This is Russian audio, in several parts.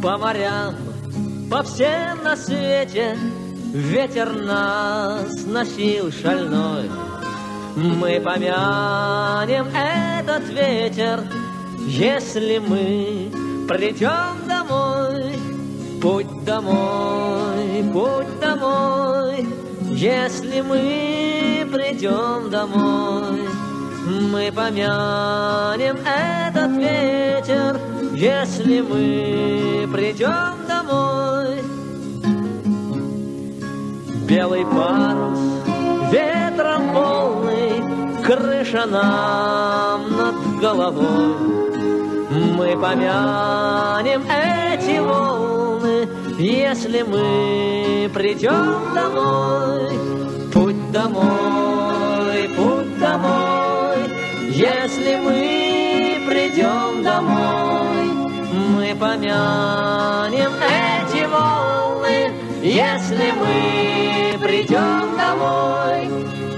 По морям, по всем на свете ветер нас носил шальной. Мы помянем этот ветер, если мы придем домой. Путь домой, путь домой, если мы придем домой. Мы помянем этот ветер, если мы придем домой. Белый парус, ветром полный, крыша нам над головой. Мы помянем эти волны, если мы придем домой. Путь домой, путь домой, если мы придем домой. Мы помянем эти волны, если мы придем домой.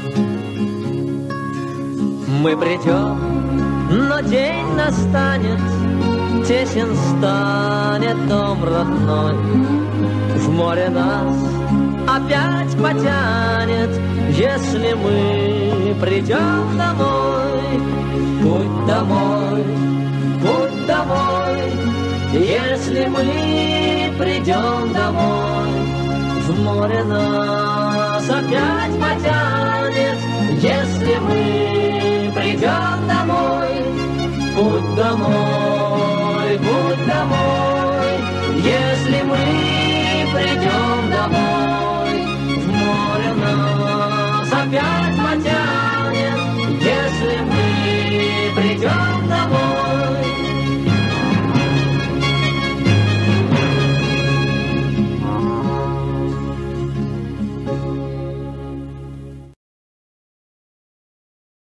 Мы придем, но день настанет, тесен станет дом родной. В море нас опять потянет, если мы придем домой. Путь домой, путь домой, если мы придем домой. В море нас опять потянет, если мы придем домой. Путь домой.